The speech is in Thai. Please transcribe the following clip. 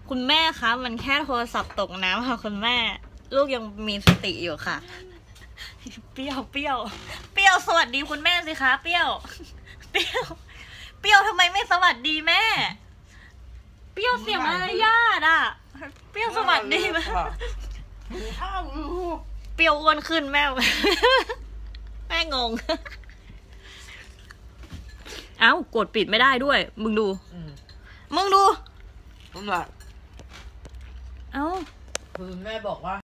คุณแม่คะมันแค่โทรศัพท์ตกน้ำค่ะคุณแม่ลูกยังมีสติอยู่ค่ะเปรี้ยวสวัสดีคุณแม่สิคะเปรี้ยวทำไมไม่สวัสดีแม่เปรี้ยวเสียมารยาทอ่ะเปรี้ยวสวัสดีไหมเปรี้ยวอ้วนขึ้นแม่แม่งงเอ้ากดปิดไม่ได้ด้วยมึงดูนั่นแหละเอ้าคือแม่บอกว่า